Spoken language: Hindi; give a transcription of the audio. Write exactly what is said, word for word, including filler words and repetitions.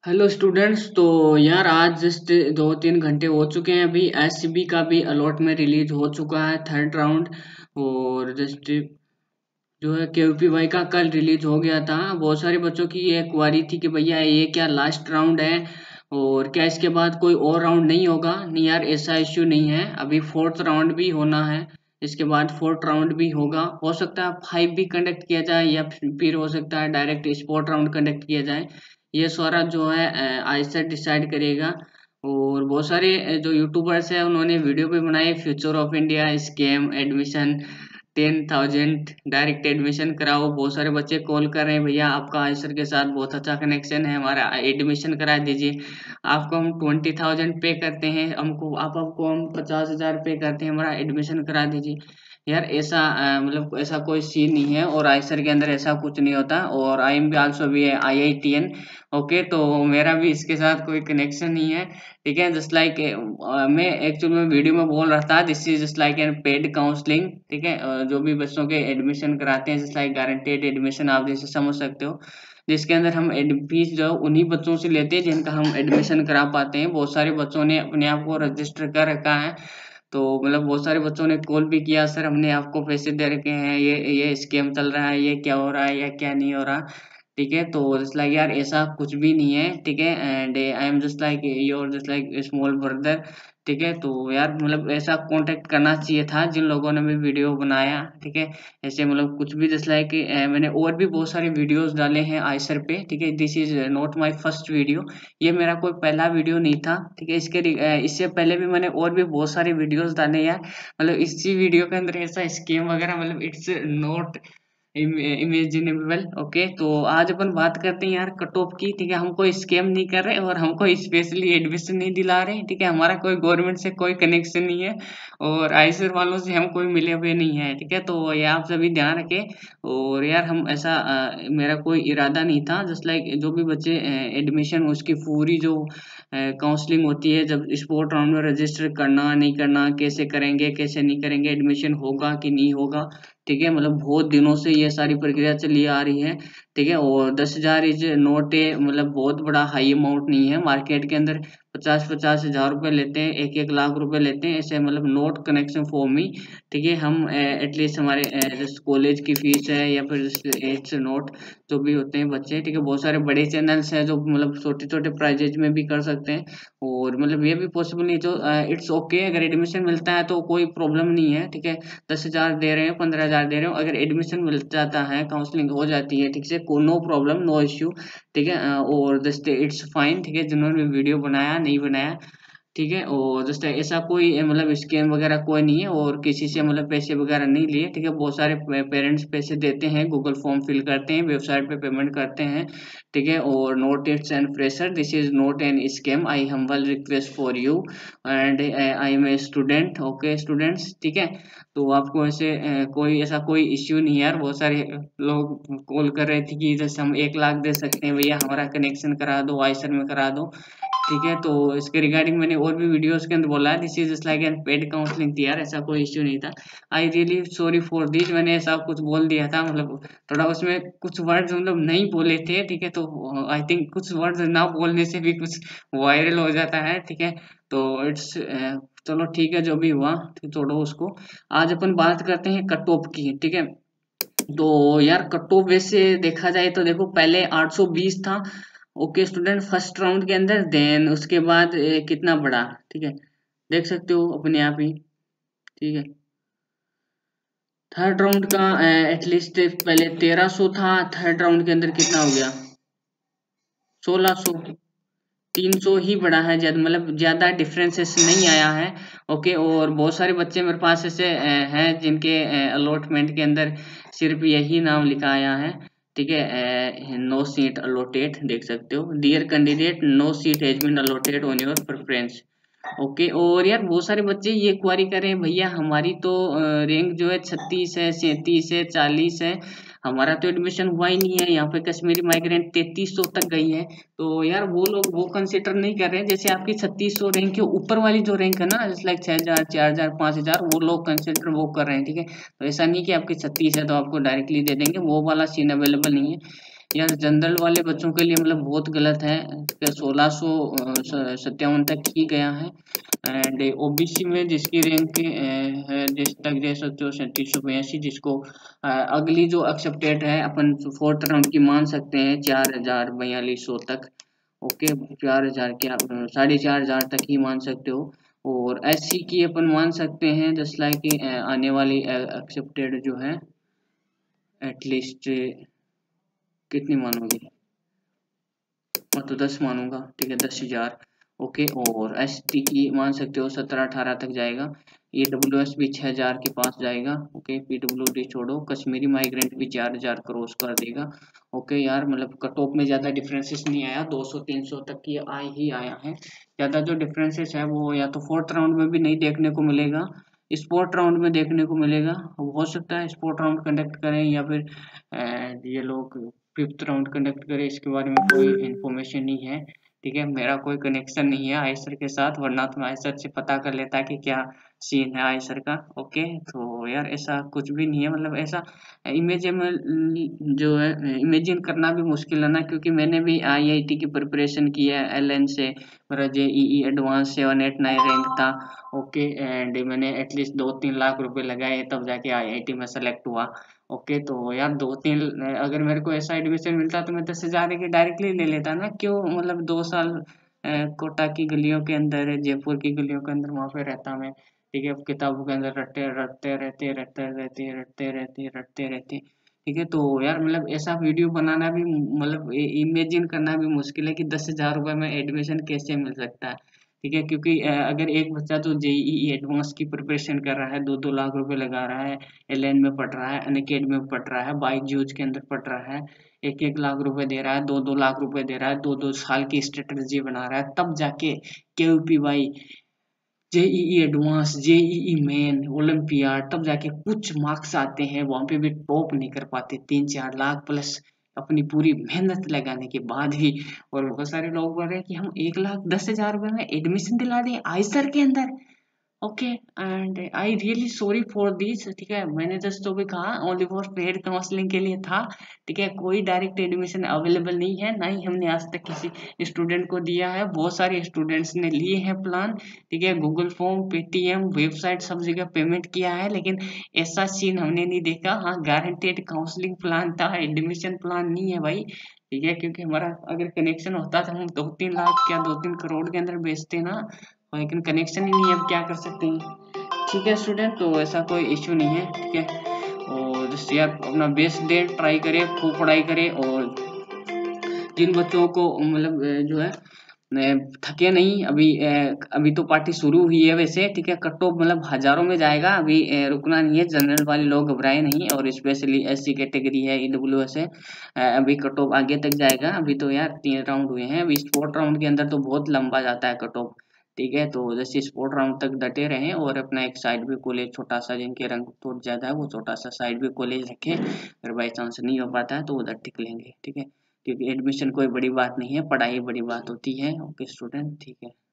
Hello students. तो यार आज जस्ट दो तीन घंटे हो चुके हैं। अभी एससीबी का भी अलॉटमेंट रिलीज हो चुका है, थर्ड राउंड। और जस्ट जो है केयूपीवाई का कल रिलीज हो गया था। बहुत सारे बच्चों की ये क्वारी थी कि भैया ये क्या लास्ट राउंड है और क्या इसके बाद कोई और राउंड नहीं होगा। नहीं यार, ऐसा इश्यू नहीं है। अभी फोर्थ राउंड भी होना है, इसके बाद फोर्थ राउंड भी होगा। हो सकता है फाइव भी कंडक्ट किया जाए या फिर हो सकता है डायरेक्ट स्पॉट राउंड कंडक्ट किया जाए। ये सारा जो है आईसेट डिसाइड करेगा। और बहुत सारे अ, जो यूट्यूबर्स हैं उन्होंने वीडियो भी बनाए, future of India scam admission, ten thousand direct admission कराओ। बहुत सारे बच्चे कॉल कर रहे हैं, भैया आपका आयसर के साथ बहुत अच्छा कनेक्शन है, हमारा एडमिशन करा दीजिए। आपको हम ट्वेंटी थाउजेंड पे करते हैं, हमको आप आपको हम पचास हजार पे करते हैं, हमारा एडमिशन करा दीजिए। यार ऐसा अ, मतलब ऐसा कोई सीन नहीं है और आयसर के अंदर ऐसा कुछ नहीं होता। और आई एम भी आल्सो भी है I I T N. Okay, तो मेरा भी इसके साथ कोई कनेक्शन नहीं है। ठीक है, जस्ट लाइक मैं एक्चुअल में वीडियो में बोल रहा था, this is just like an paid counselling. ठीक है, अ, जो भी बच्चों के एडमिशन कराते हैं जस्ट लाइक गारंटेड एडमिशन, आप जैसे समझ सकते हो, जिसके अंदर हम फीस जो है उन्हीं बच्चों से लेते हैं जिनका हम एडमिशन करा पाते हैं। बहुत सारे बच्चों ने अपने आप को रजिस्टर कर रखा है। तो मतलब बहुत सारे बच्चों ने कॉल भी किया, सर हमने आपको पैसे दे रखे हैं, ये ये स्कैम चल रहा है, ये क्या हो रहा है या क्या नहीं हो रहा। ठीक है, तो जस्ट लाइक यार ऐसा कुछ भी नहीं है। ठीक है, and I am just like your just like small brother. ठीक है, तो यार मतलब ऐसा कांटेक्ट करना चाहिए था जिन लोगों ने भी वीडियो बनाया। ठीक है, ऐसे मतलब कुछ भी जस्ट लाइक मैंने और भी बहुत सारे वीडियोस डाले हैं आइसर पे। ठीक है, this is not my first video, ये मेरा कोई पहला वीडियो नहीं था। ठीक है, इसके रि- अ, इससे पहले भी मैंने और भी बहुत सारे वीडियोस डाले हैं। मतलब इसी वीडियो के अंदर ऐसा स्कीम वगैरह मतलब इट्स नॉट इमेजिनेबल। ओके, तो आज अपन बात करते हैं यार कट ऑफ की। ठीक है, हम कोई स्कैम नहीं कर रहे और हम कोई स्पेशली एडमिशन नहीं दिला रहे। ठीक है, हमारा कोई गवर्नमेंट से कोई कनेक्शन नहीं है और आईसर वालों से हम कोई मिले हुए नहीं है। ठीक है, तो ये आप सभी ध्यान रखें। और यार हम ऐसा अ, मेरा कोई इरादा नहीं था। जस्ट लाइक जो भी बच्चे एडमिशन उसकी पूरी जो काउंसलिंग होती है, जब स्पोर्ट राउंड में रजिस्टर करना नहीं करना, कैसे करेंगे कैसे नहीं करेंगे, एडमिशन होगा कि नहीं होगा। ठीक है, मतलब बहुत दिनों से ये सारी प्रक्रिया चली आ रही है। ठीक है, और दस हजार इज नॉट ए मतलब बहुत बड़ा हाई अमाउंट नहीं है। मार्केट के अंदर पचास पचास हजार रुपए लेते हैं, एक एक लाख रुपए लेते हैं, ऐसे मतलब नोट कनेक्शन फॉर मी। ठीक है, हम एटलीस्ट हमारे कॉलेज की फीस है या फिर इट्स नोट जो भी होते हैं बच्चे। ठीक है, बहुत सारे बड़े चैनल्स हैं जो मतलब छोटे छोटे प्राइजेज में भी कर सकते हैं। और मतलब ये भी पॉसिबल नहीं, तो इट्स ओके अगर एडमिशन मिलता है तो कोई प्रॉब्लम नहीं है। ठीक है, दस हजार दे रहे हो, पंद्रह हजार दे रहे हो, अगर एडमिशन मिल जाता है, काउंसलिंग हो जाती है, ठीक से, को नो प्रॉब्लम नो इश्यू। ठीक है, अ, और जस्ट इट्स फाइन। ठीक है, जिन्होंने वीडियो बनाया नहीं बनाया, ठीक है, और जस्ट ऐसा कोई अ, मतलब स्कैम वगैरह कोई नहीं है और किसी से मतलब पैसे वगैरह नहीं लिए। ठीक है, बहुत सारे पेरेंट्स पैसे देते हैं, गूगल फॉर्म फिल करते हैं, वेबसाइट पे पेमेंट करते हैं। ठीक है, और not it's and pressure, this is not an scam, I humble request for you and I am a student. Okay students, ठीक है, तो आपको ऐसे अ, कोई ऐसा कोई इश्यू नहीं है यार। बहुत सारे लोग कॉल कर रहे थे कि जैसे हम एक लाख दे सकते हैं भैया, हमारा कनेक्शन करा दो, आइसर में करा दो। ठीक है, तो इसके रिगार्डिंग मैंने और भी वीडियोस के अंदर बोला है, this is just like an paid counselling थी यार, ऐसा कोई इश्यू नहीं था। I really sorry for this, मैंने ऐसा कुछ बोल दिया था, मतलब थोड़ा उसमें कुछ वर्ड्स मतलब नहीं बोले थे। ठीक है, तो आई थिंक कुछ वर्ड्स ना बोलने से भी कुछ वायरल हो जाता है। ठीक है, तो इट्स चलो ठीक है, जो भी हुआ तो छोड़ो उसको। आज अपन बात करते हैं कट ऑफ की। ठीक है, तो यार कट ऑफ वैसे देखा जाए तो देखो, पहले आठ सौ बीस था। ओके स्टूडेंट, फर्स्ट राउंड के अंदर, देन उसके बाद ए, कितना बढ़ा। ठीक है, देख सकते हो अपने आप ही। ठीक है, थर्ड राउंड का एटलीस्ट पहले तेरह सौ था, थर्ड राउंड के अंदर कितना हो गया, सोलह सौ। तीन सौ ही बढ़ा है, ज्यादा मतलब ज्यादा डिफरेंसेस नहीं आया है। ओके, और बहुत सारे बच्चे मेरे पास ऐसे अ, हैं जिनके अलॉटमेंट के अंदर सिर्फ यही नाम लिखा आया है। ठीक है, नो सीट अलॉटेड, देख सकते हो, dear candidate no seat has been allotted on your preference. Okay, और यार बहुत सारे बच्चे ये क्वारी कर रहे हैं, भैया हमारी तो रैंक जो है छत्तीस है, सैंतीस है, चालीस है, हमारा तो एडमिशन हुआ ही नहीं है, यहाँ पे कश्मीरी माइग्रेंट तैतीस सौ तक गई है। तो यार वो लोग वो कंसिडर नहीं कर रहे हैं, जैसे आपकी छत्तीस सौ रैंक के ऊपर वाली जो रैंक है ना, जैसे लाइक छह हजार, चार हजार, पांच हजार, वो लोग कंसिडर वो कर रहे हैं। ठीक है, तो ऐसा नहीं कि आपकी छत्तीस है तो आपको डायरेक्टली दे देंगे, वो वाला सीन अवेलेबल नहीं है। यार जनरल वाले बच्चों के लिए मतलब बहुत गलत है, सोलह सौ सत्तावन तक ही गया है। एंड ओबीसी में जिसकी रैंक है जिस तक दे सकते हो सैंतीस सौ बयासी, जिसको अ, अगली जो एक्सेप्टेड है अपन फोर्थ राउंड की मान सकते हैं चार हजार बयालीस सौ तक। ओके, चार हजार क्या, साढ़े चार हजार तक ही मान सकते हो। और एससी की अपन मान सकते हैं जस्ट लाइक आने वाली एक्सेप्टेड जो है एटलीस्ट कितनी मानोगे, मैं तो दस मानूंगा, ठीक है दस हजार। ओके, और एस टी की मान सकते हो सत्रह अठारह तक जाएगा। ई डब्ल्यू एस भी छह हजार के पास जाएगा। ओके, पी डब्ल्यू डी छोड़ो, कश्मीरी माइग्रेंट भी चार हजार क्रॉस कर देगा। ओके यार, मतलब कट ऑफ में ज्यादा डिफरेंसेस नहीं आया, दो सौ तीन सौ तक की आ ही आया है। ज्यादा जो डिफरेंसेस है वो या तो फोर्थ राउंड में भी नहीं देखने को मिलेगा, स्पोर्ट राउंड में देखने को मिलेगा। हो सकता है स्पोर्ट राउंड कंडक्ट करें या फिर अ, ये लोग फिफ्थ राउंड कंडक्ट करे, इसके बारे में कोई इन्फॉर्मेशन नहीं है। ठीक है, मेरा कोई कनेक्शन नहीं है आयसर के साथ, वरना तो मैं आयसर से पता कर लेता कि क्या सीन है आयसर का। ओके, तो यार ऐसा कुछ भी नहीं है, मतलब ऐसा इमेजिन जो है इमेजिन करना भी मुश्किल है ना, क्योंकि मैंने भी आईआईटी की प्रिपरेशन की है एलएन से, मेरा JEE Advance seven eight nine rank था। ओके, एंड मैंने एटलीस्ट दो तीन लाख रुपए लगाए तब जाके आईआईटी में सेलेक्ट हुआ। ओके, तो यार दो तीन, अगर मेरे को ऐसा एडमिशन मिलता तो मैं दस हजार की डायरेक्टली ले लेता ना, क्यों मतलब दो साल अ, कोटा की गलियों के अंदर, जयपुर की गलियों के अंदर वहां पे रहता मैं। ठीक है, किताबों के अंदर रटते रटते रहते रटते रहते रटते रहते रटते रहते। ठीक है, तो यार मतलब ऐसा वीडियो बनाना भी मतलब इमेजिन करना भी मुश्किल है कि दस हजार रुपये में एडमिशन कैसे मिल सकता है। ठीक है, क्योंकि अ, अगर एक बच्चा तो जेईई एडवांस की प्रिपरेशन कर रहा है, दो दो लाख रुपए लगा रहा है, एलएन में पढ़ रहा है, अनअकैडमी में पढ़ रहा है, बायजूस के अंदर पढ़ रहा है, एक एक लाख रुपए दे रहा है, दो दो लाख रुपए दे रहा है, दो दो साल की स्ट्रेटजी बना रहा है, तब जाके KVPY, JEE Advance, JEE Main, Olympiad, तब जाके कुछ मार्क्स आते हैं, वहां पे भी टॉप नहीं कर पाते, तीन चार लाख प्लस अपनी पूरी मेहनत लगाने के बाद ही। और बहुत सारे लोग बोल रहे हैं कि हम एक लाख दस हजार रुपए में एडमिशन दिला दें आइसर के अंदर। Okay, and I really sorry for this. ठीक है, मैंने जस्ट तो भी कहा ओनली फॉर पेड काउंसलिंग के लिए था। ठीक है, कोई डायरेक्ट एडमिशन अवेलेबल नहीं है, ना ही हमने आज तक किसी स्टूडेंट को दिया है। बहुत सारे स्टूडेंट्स ने लिए हैं प्लान। ठीक है, गूगल फॉर्म, पेटीएम, वेबसाइट सब जगह पेमेंट किया है, लेकिन ऐसा सीन हमने नहीं देखा। हाँ, गारंटेड काउंसलिंग प्लान था, एडमिशन प्लान नहीं है भाई। ठीक है, क्योंकि हमारा अगर कनेक्शन होता तो हम दो तीन लाख क्या दो तीन करोड़ के अंदर बेचते ना, लेकिन कनेक्शन ही नहीं है, अब क्या कर सकते हैं। ठीक है स्टूडेंट, तो ऐसा कोई इश्यू नहीं है। ठीक है, और जिससे आप अपना बेस्ट दे, ट्राई करें, खूब पढ़ाई करें। और जिन बच्चों को मतलब अ, जो है अ, थके नहीं, अभी अ, अभी तो पार्टी शुरू हुई है वैसे। ठीक है, कट ऑफ मतलब हजारों में जाएगा, अभी अ, रुकना नहीं है। जनरल वाले लोग घबराए नहीं, और स्पेशली एससी कैटेगरी है, ईडब्ल्यू एस है, अ, अभी कट ऑफ आगे तक जाएगा। अभी तो यार तीन राउंड हुए हैं, अभी स्पोर्ट राउंड के अंदर तो बहुत लंबा जाता है कट ऑफ। ठीक है, तो जैसे स्पोर्ट राउंड तक डटे रहें, और अपना एक साइड भी कॉलेज छोटा सा, जिनके रंग थोड़ा ज्यादा है वो छोटा सा साइड भी कॉलेज रखें, अगर बाई चांस नहीं हो पाता है तो उधर टिक लेंगे। ठीक है, क्योंकि एडमिशन कोई बड़ी बात नहीं है, पढ़ाई बड़ी बात होती है। ओके स्टूडेंट, ठीक है।